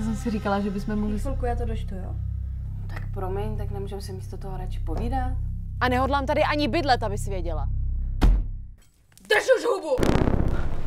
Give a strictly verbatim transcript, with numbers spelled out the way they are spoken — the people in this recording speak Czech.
Já jsem si říkala, že bychom mohli... Chvilku, já to dočtu, jo? Tak promiň, tak nemůžeme si místo toho radši povídat? A nehodlám tady ani bydlet, aby si věděla. Drž už hubu!